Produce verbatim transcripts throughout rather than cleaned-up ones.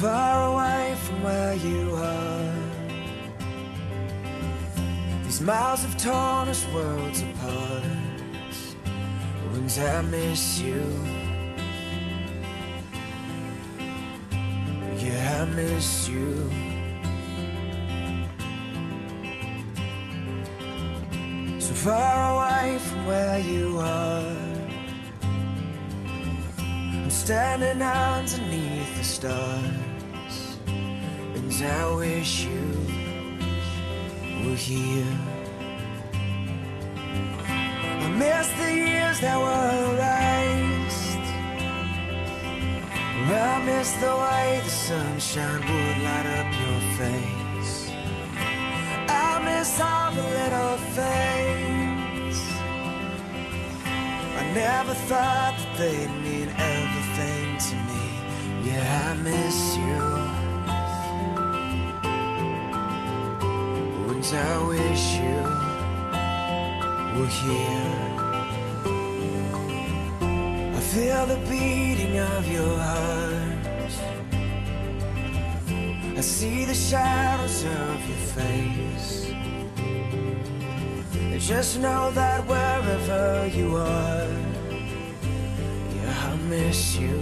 far away from where you are. These miles have torn us worlds apart. Wouldn't I miss you? Yeah, I miss you. So far away from where you are. I'm standing underneath the stars, and I wish you were here. I miss the years that were erased. I miss the way the sunshine would light up your face. I miss all the little things I never thought that they'd mean everything to me. Yeah, I miss you. Wouldn't I wish you were here? I feel the beating of your heart. I see the shadows of your face. I just know that wherever you are, yeah, I miss you.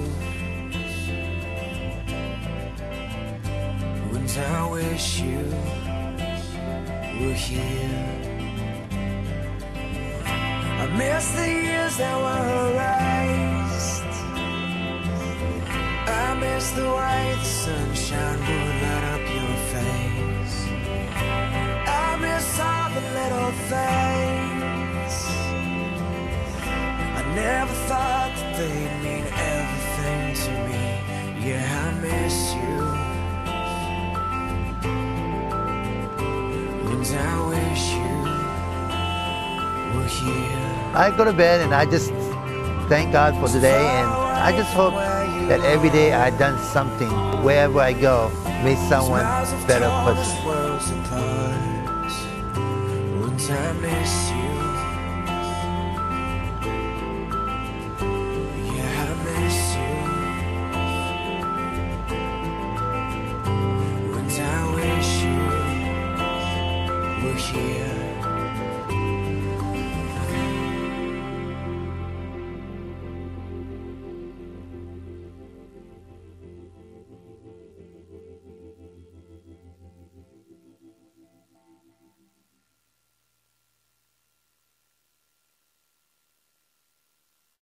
Wouldn't I wish you were here? I miss the years that were erased. I miss the way the sunshine would light up your face. I miss all the little things I never thought that they'd mean everything to me. Yeah, I miss you. Wouldn't I wish you were here? I go to bed and I just thank God for the day, and I just hope that every day I've done something, wherever I go, make someone a better person. Wouldn't I miss you? Yeah, I miss you. Wouldn't I wish you were here?